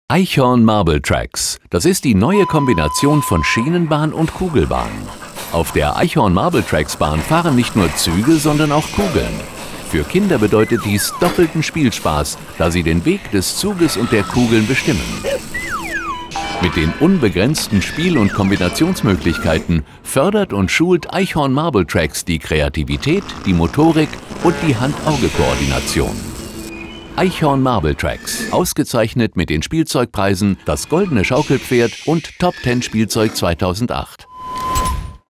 Eichhorn Marble Tracks. Das ist die neue Kombination von Schienenbahn und Kugelbahn. Auf der Eichhorn Marble Tracks Bahn fahren nicht nur Züge, sondern auch Kugeln. Für Kinder bedeutet dies doppelten Spielspaß, da sie den Weg des Zuges und der Kugeln bestimmen. Mit den unbegrenzten Spiel- und Kombinationsmöglichkeiten fördert und schult Eichhorn Marble Tracks die Kreativität, die Motorik und die Hand-Auge-Koordination. Eichhorn Marble Tracks, ausgezeichnet mit den Spielzeugpreisen Das Goldene Schaukelpferd und Top 10 Spielzeug 2008.